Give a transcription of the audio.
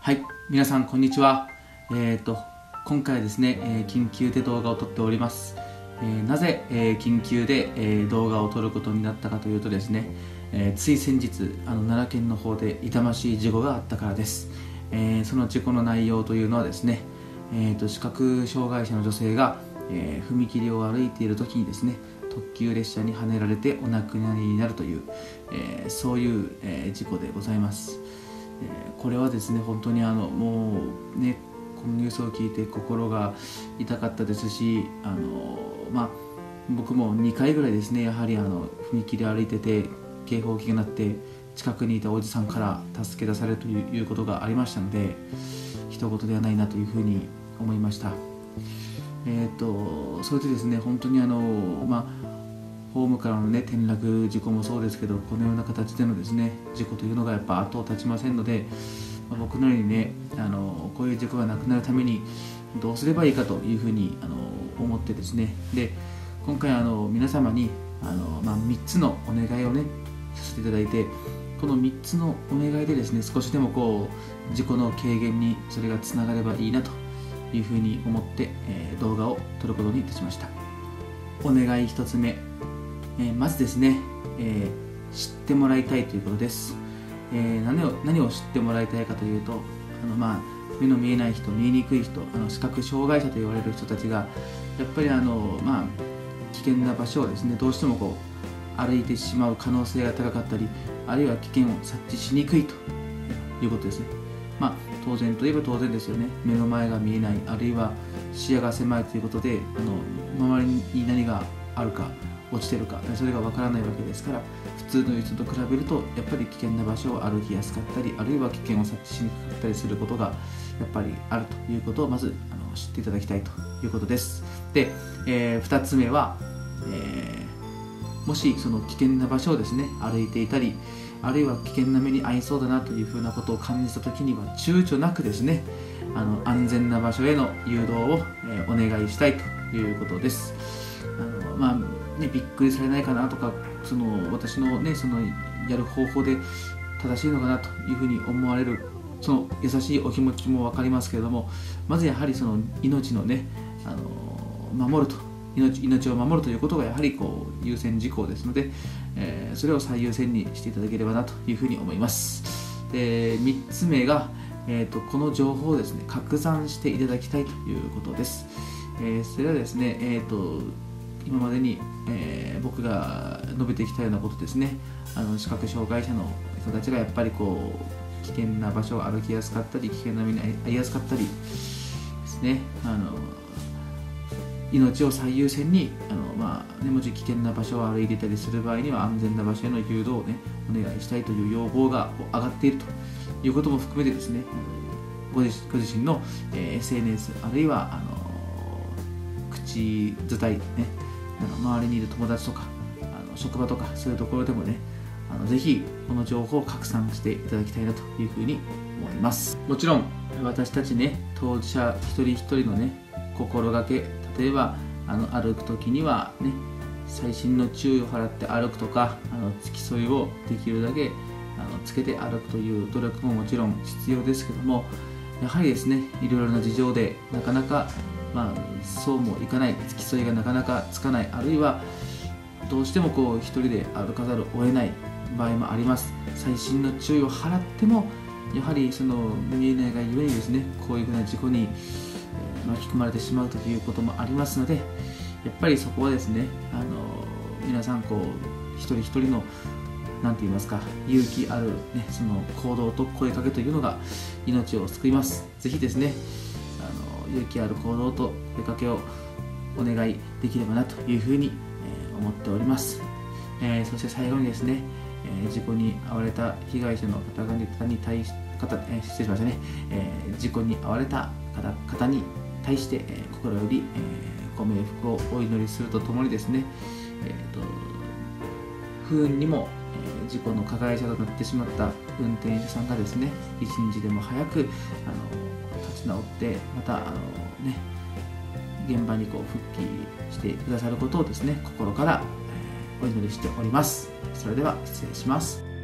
はい、皆さんこんにちは。今回はですね、緊急で動画を撮っております。なぜ、緊急で、動画を撮ることになったかというとですね、つい先日奈良県の方で痛ましい事故があったからです。その事故の内容というのはですね、視覚障害者の女性が、踏切を歩いている時にですね、特急列車にはねられてお亡くなりになるという、そういう、事故でございます。これはですね、本当にもうね、このニュースを聞いて心が痛かったですし、僕も2回ぐらいですね、やはり踏切歩いてて警報機が鳴って近くにいたおじさんから助け出されるということがありましたので、一言ではないなというふうに思いました。それでですね、本当にホームからの、転落事故もそうですけど、このような形でのですね事故というのがやっぱ後を絶ちませんので、僕のようにね、こういう事故がなくなるためにどうすればいいかというふうに思ってですね、で今回皆様に3つのお願いをねさせていただいて、この3つのお願いでですね、少しでもこう事故の軽減にそれがつながればいいなというふうに思って、動画を撮ることにいたしました。お願い1つ目、まずですね、知ってもらいたいということです。何を知ってもらいたいかというと、目の見えない人、見えにくい人、視覚障害者と言われる人たちがやっぱり危険な場所をですね、どうしてもこう歩いてしまう可能性が高かったり、あるいは危険を察知しにくいということですね。当然といえば当然ですよね。目の前が見えない、あるいは視野が狭いということで、周りに何があるか、落ちてるか、それがわからないわけですから、普通の人と比べるとやっぱり危険な場所を歩きやすかったり、あるいは危険を察知しにくかったりすることがやっぱりあるということをまず知っていただきたいということです。で、2つ目は、もしその危険な場所をですね歩いていたり、あるいは危険な目に遭いそうだなというふうなことを感じた時には躊躇なくですね、安全な場所への誘導を、お願いしたいということです。びっくりされないかなとか、私のねやる方法で正しいのかなというふうに思われるその優しいお気持ちも分かりますけれども、まずやはりその命のね守ると、命を守るということがやはりこう優先事項ですので、それを最優先にしていただければなというふうに思います。で、3つ目が、この情報をですね拡散していただきたいということです。それはですね、今までに、僕が述べてきたようなことですね、視覚障害者の人たちがやっぱりこう危険な場所を歩きやすかったり、危険な目に遭いやすかったりですね、命を最優先にもし危険な場所を歩いていたりする場合には安全な場所への誘導をねお願いしたいという要望が上がっているということも含めてですね、ご自身の、SNS あるいは口伝いね、周りにいる友達とか職場とかそういうところでもねぜひこの情報を拡散していただきたいなというふうに思います。もちろん私たちね当事者一人一人のね心がけ、例えば歩く時にはね細心の注意を払って歩くとか、付き添いをできるだけつけて歩くという努力ももちろん必要ですけども、やはりですねいろいろな事情でなかなかそうもいかない、付き添いがなかなかつかない、あるいはどうしてもこう一人で歩かざるを得ない場合もあります。細心の注意を払ってもやはりその見えないがゆえにですね、こういうふうな事故に巻き込まれてしまうということもありますので、やっぱりそこはですね皆さんこう一人一人のなんて言いますか、勇気ある、ね、その行動と声かけというのが命を救います。ぜひですね勇気ある行動と声かけをお願いできればなというふうに思っております。そして最後にですね、事故に遭われた被害者の方に対し失礼しましたね、事故に遭われた方に対して、心より、ご冥福をお祈りするとともにですね、不運にも、事故の加害者となってしまった運転手さんがですね一日でも早く立ち直ってまた現場にこう復帰してくださることをですね心からお祈りしております。それでは失礼します。